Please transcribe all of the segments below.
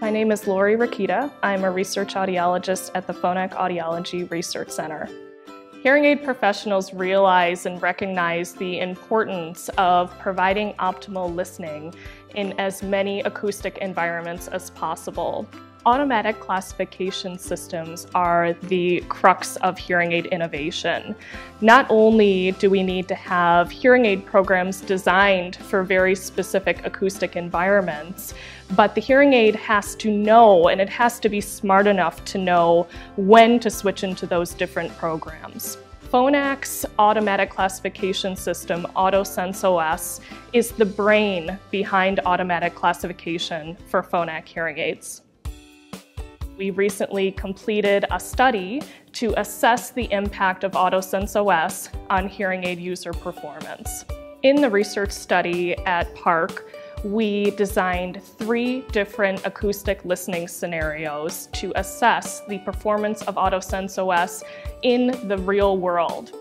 My name is Lori Rakita. I'm a research audiologist at the Phonak Audiology Research Center. Hearing aid professionals realize and recognize the importance of providing optimal listening in as many acoustic environments as possible. Automatic classification systems are the crux of hearing aid innovation. Not only do we need to have hearing aid programs designed for very specific acoustic environments, but the hearing aid has to know, and it has to be smart enough to know when to switch into those different programs. Phonak's automatic classification system, AutoSense OS, is the brain behind automatic classification for Phonak hearing aids. We recently completed a study to assess the impact of AutoSense OS on hearing aid user performance. In the research study at Park, we designed 3 different acoustic listening scenarios to assess the performance of AutoSense OS in the real world.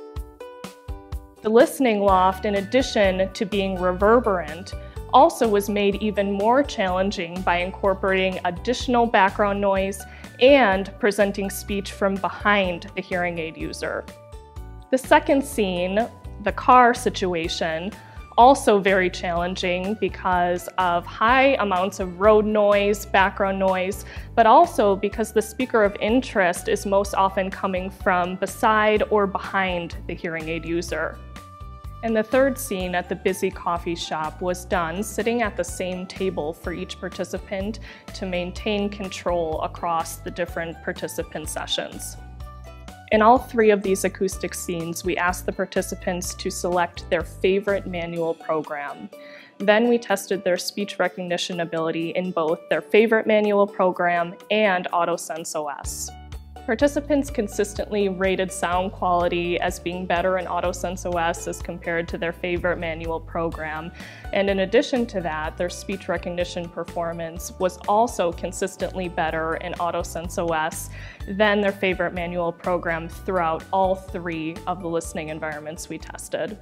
The listening loft, in addition to being reverberant, also was made even more challenging by incorporating additional background noise and presenting speech from behind the hearing aid user. The second scene, the car situation, also very challenging because of high amounts of road noise, background noise, but also because the speaker of interest is most often coming from beside or behind the hearing aid user. And the third scene at the busy coffee shop was done sitting at the same table for each participant to maintain control across the different participant sessions. In all 3 of these acoustic scenes, we asked the participants to select their favorite manual program. Then we tested their speech recognition ability in both their favorite manual program and AutoSense OS. Participants consistently rated sound quality as being better in AutoSense OS as compared to their favorite manual program. And in addition to that, their speech recognition performance was also consistently better in AutoSense OS than their favorite manual program throughout all 3 of the listening environments we tested.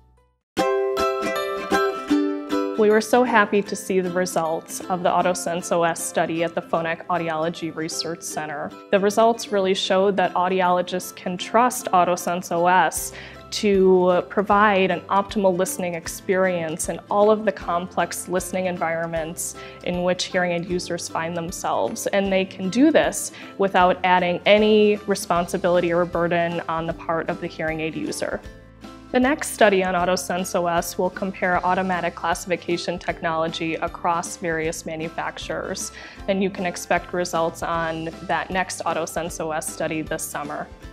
We were so happy to see the results of the AutoSense OS study at the Phonak Audiology Research Center. The results really showed that audiologists can trust AutoSense OS to provide an optimal listening experience in all of the complex listening environments in which hearing aid users find themselves. And they can do this without adding any responsibility or burden on the part of the hearing aid user. The next study on AutoSense OS will compare automatic classification technology across various manufacturers, and you can expect results on that next AutoSense OS study this summer.